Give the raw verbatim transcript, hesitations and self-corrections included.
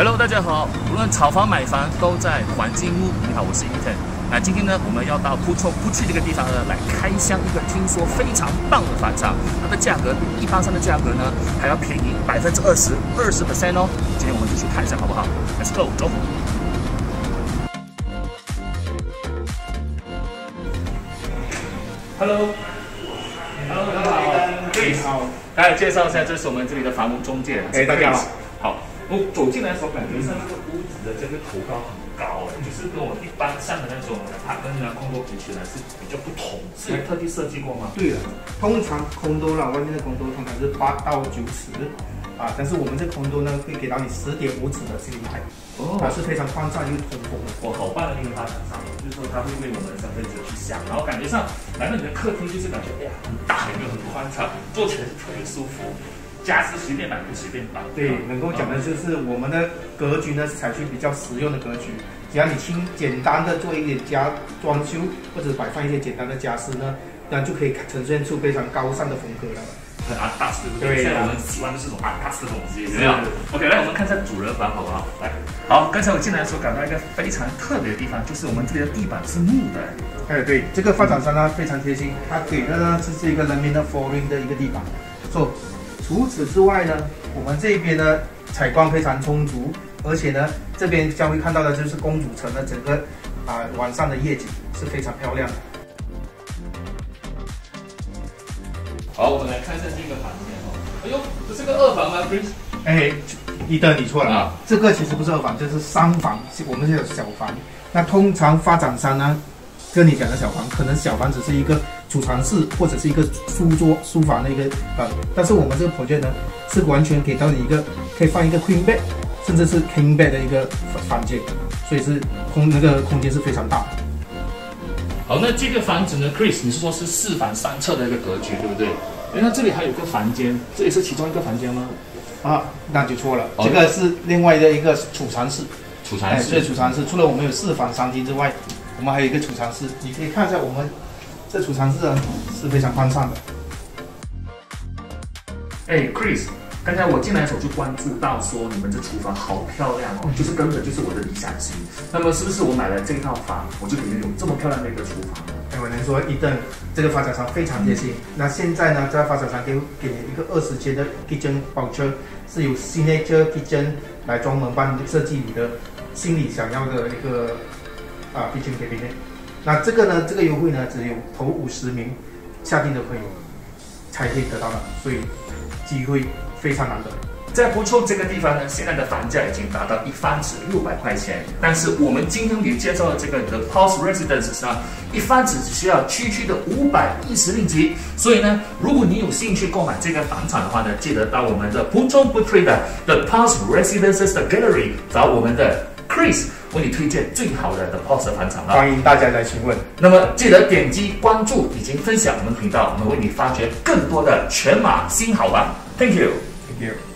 Hello， 大家好，无论炒房买房都在环境屋。你好，我是 Ethan。那今天呢，我们要到铺冲铺区这个地方呢，来开箱一个听说非常棒的房产，它的价格比一般上的价格呢还要便宜百分之二十，二十 percent 哦。今天我们就去看一下好不好 ？Let's go， 走。Hello，Hello， 你好 ，Chris， 好，来介绍一下，这是我们这里的房屋中介。 哎，大家好。 好。我走进来的时候，感觉上这个屋子的这个头高很高，哎，就是跟我一般上的那种塔跟啊空多比起来是比较不同，是特地设计过吗？ 对了，通常空多啦，外面的空多通常是八到九尺啊，但是我们这空多呢会给到你十点五尺的心灵台，哦，它是非常宽敞又通风的。 哇，好棒的一个发展商，就是说它会为我们的消费者去想，然后感觉上来到你的客厅就是感觉哎呀很大，又很宽敞，坐起来是特别舒服。家私随便买不随便摆。 对，能够讲的就是我们的格局呢是采取比较实用的格局，只要你轻简单的做一点家装修或者摆放一些简单的家私呢，那就可以呈现出非常高尚的风格了。 很阿达斯，对不对？现在我们喜欢的是这种阿达斯的东西，有没有 ？OK， 来我们看一下主人房好不好？来，好，刚才我进来的时候感到一个非常特别的地方，就是我们这里的地板是木的。 哎，对，这个发展商呢非常贴心，他给的呢是这个 laminate flooring 的一个地板，所以。除此之外呢，我们这边呢采光非常充足，而且呢这边将会看到的就是公主城的整个啊、呃、晚上的夜景是非常漂亮的。 好，我们来看一下这个房间哦。哎呦，这是个二房吗 ，Chris？ 哎，伊德你错了啊，这个其实不是二房，这是三房，我们是有小房。那通常发展商呢跟你讲的小房，可能小房只是一个储藏室或者是一个书桌、书房的一个呃，但是我们这个 project 呢，是完全给到你一个可以放一个 queen bed， 甚至是 king bed 的一个房间，所以是空那个空间是非常大的。 好，那这个房子呢 ，Chris， 你是说是四房三侧的一个格局，对不对？哎，那这里还有个房间，这也是其中一个房间吗？ 啊，那就错了，哦、这个是另外的一个储藏室。 储藏室， 对，储藏室除了我们有四房三厅之外，我们还有一个储藏室，你可以看一下我们。这储藏室啊是非常宽敞的。 哎 ，Chris， 刚才我进来的时候就关注到说你们这厨房好漂亮哦，就是根本就是我的理想型。那么是不是我买了这套房，我就可以有这么漂亮的一个厨房呢？ 哎，我能说一顿这个发展商非常贴心。那现在呢，这个发展商给给你一个二十间的 kitchen voucher， 是由 signature kitchen 来专门帮你设计你的心里想要的一个啊 kitchen cabinet。那这个呢，这个优惠呢，只有头五十名下定的朋友才可以得到的，所以机会非常难得。 在铺冲这个地方呢，现在的房价已经达到一方尺六百块钱，但是我们今天给介绍的这个 The Pulse Residences 呢，一方尺只需要区区的五百一十令吉。所以呢，如果你有兴趣购买这个房产的话呢，记得到我们的铺冲铺区的 The Pulse Residences 的 Gallery 找我们的 Chris。为你推荐最好的 The Pulse 房产了， 欢迎大家来询问。 那么记得点击关注以及分享我们频道，我们为你发掘更多的全马新好房。Thank you，Thank you。